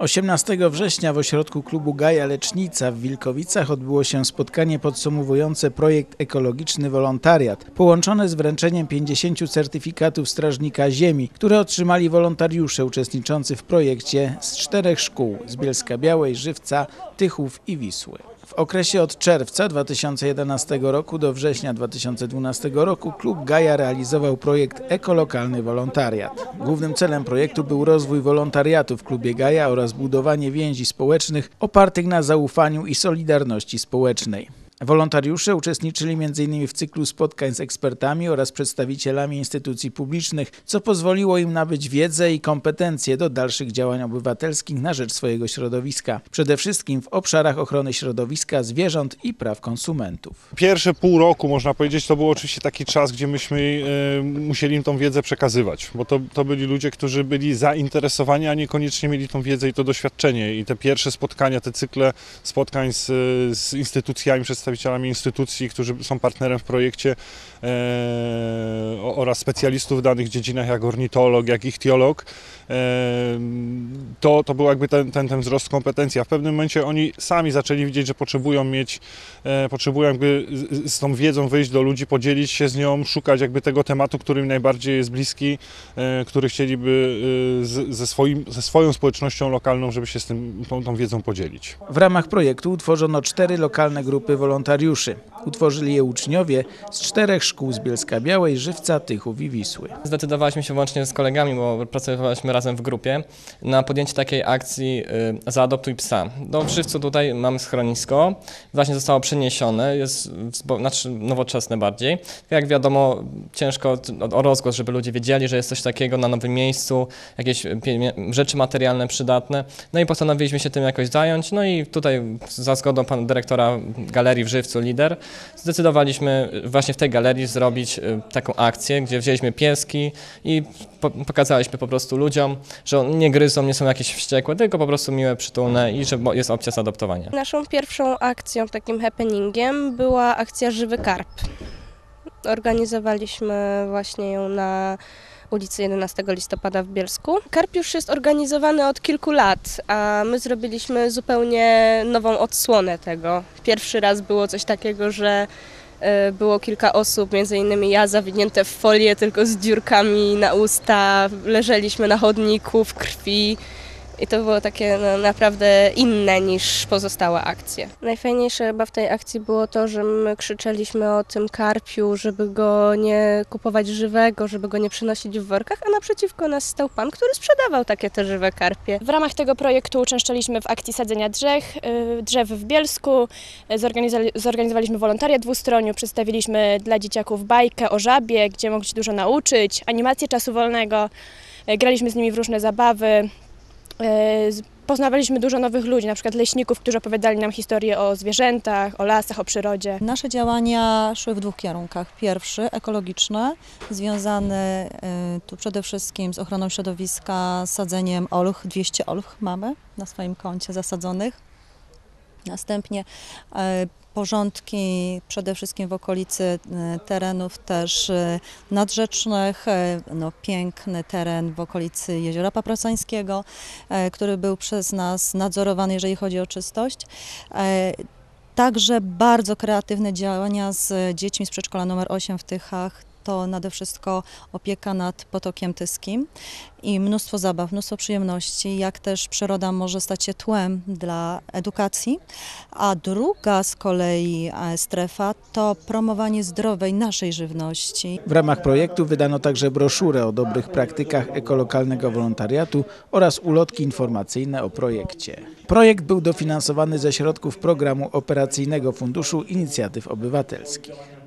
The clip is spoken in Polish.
18 września w ośrodku klubu Gaja Lecznica w Wilkowicach odbyło się spotkanie podsumowujące projekt ekologiczny Wolontariat, połączone z wręczeniem 50 certyfikatów Strażnika Ziemi, które otrzymali wolontariusze uczestniczący w projekcie z 4 szkół z Bielska-Białej, Żywca, Tychów i Wisły. W okresie od czerwca 2011 roku do września 2012 roku klub Gaja realizował projekt Ekolokalny Wolontariat. Głównym celem projektu był rozwój wolontariatu w klubie Gaja oraz budowanie więzi społecznych opartych na zaufaniu i solidarności społecznej. Wolontariusze uczestniczyli m.in. w cyklu spotkań z ekspertami oraz przedstawicielami instytucji publicznych, co pozwoliło im nabyć wiedzę i kompetencje do dalszych działań obywatelskich na rzecz swojego środowiska. Przede wszystkim w obszarach ochrony środowiska, zwierząt i praw konsumentów. Pierwsze pół roku, można powiedzieć, to był oczywiście taki czas, gdzie myśmy musieli im tą wiedzę przekazywać, bo to byli ludzie, którzy byli zainteresowani, a niekoniecznie mieli tą wiedzę i to doświadczenie. I te pierwsze spotkania, te cykle spotkań z instytucjami, przedstawicielami instytucji, którzy są partnerem w projekcie oraz specjalistów w danych dziedzinach, jak ornitolog, jak ichtiolog, to był jakby ten wzrost kompetencji. A w pewnym momencie oni sami zaczęli widzieć, że potrzebują jakby z tą wiedzą wyjść do ludzi, podzielić się z nią, szukać jakby tego tematu, który im najbardziej jest bliski, który chcieliby ze swoją społecznością lokalną, żeby się z tą wiedzą podzielić. W ramach projektu utworzono 4 lokalne grupy wolontariuszy. Utworzyli je uczniowie z 4 szkół z Bielska-Białej, Żywca, Tychów i Wisły. Zdecydowaliśmy się łącznie z kolegami, bo pracowaliśmy razem w grupie, na podjęcie takiej akcji Zaadoptuj psa. W Żywcu tutaj mamy schronisko, właśnie zostało przeniesione, jest nowoczesne bardziej. Jak wiadomo, ciężko o rozgłos, żeby ludzie wiedzieli, że jest coś takiego na nowym miejscu, jakieś rzeczy materialne przydatne. No i postanowiliśmy się tym jakoś zająć, no i tutaj za zgodą pana dyrektora galerii w Żywcu, Lider, zdecydowaliśmy właśnie w tej galerii zrobić taką akcję, gdzie wzięliśmy pieski i pokazaliśmy po prostu ludziom, że one nie gryzą, nie są jakieś wściekłe, tylko po prostu miłe, przytulne i że jest opcja zaadoptowania. Naszą pierwszą akcją, takim happeningiem była akcja Żywy Karp. Organizowaliśmy właśnie ją na ulicy 11 listopada w Bielsku. Karp już jest organizowany od kilku lat, a my zrobiliśmy zupełnie nową odsłonę tego. Pierwszy raz było coś takiego, że było kilka osób, między innymi ja, zawinięte w folię, tylko z dziurkami na usta, leżeliśmy na chodniku w krwi. I to było takie naprawdę inne niż pozostałe akcje. Najfajniejsze chyba w tej akcji było to, że my krzyczeliśmy o tym karpiu, żeby go nie kupować żywego, żeby go nie przynosić w workach, a naprzeciwko nas stał pan, który sprzedawał takie te żywe karpie. W ramach tego projektu uczęszczaliśmy w akcji sadzenia drzew w Bielsku, zorganizowaliśmy wolontariat dwustroniu, przedstawiliśmy dla dzieciaków bajkę o żabie, gdzie mogli się dużo nauczyć, animację czasu wolnego, graliśmy z nimi w różne zabawy. Poznawaliśmy dużo nowych ludzi, na przykład leśników, którzy opowiadali nam historie o zwierzętach, o lasach, o przyrodzie. Nasze działania szły w 2 kierunkach. Pierwszy, ekologiczny, związany tu przede wszystkim z ochroną środowiska, sadzeniem olch. 200 olch mamy na swoim koncie zasadzonych. Następnie porządki przede wszystkim w okolicy terenów też nadrzecznych, piękny teren w okolicy Jeziora Paprocańskiego, który był przez nas nadzorowany, jeżeli chodzi o czystość. Także bardzo kreatywne działania z dziećmi z przedszkola nr 8 w Tychach. To nade wszystko opieka nad Potokiem Tyskim i mnóstwo zabaw, mnóstwo przyjemności, jak też przyroda może stać się tłem dla edukacji. A druga z kolei strefa to promowanie zdrowej naszej żywności. W ramach projektu wydano także broszurę o dobrych praktykach ekolokalnego wolontariatu oraz ulotki informacyjne o projekcie. Projekt był dofinansowany ze środków programu operacyjnego Funduszu Inicjatyw Obywatelskich.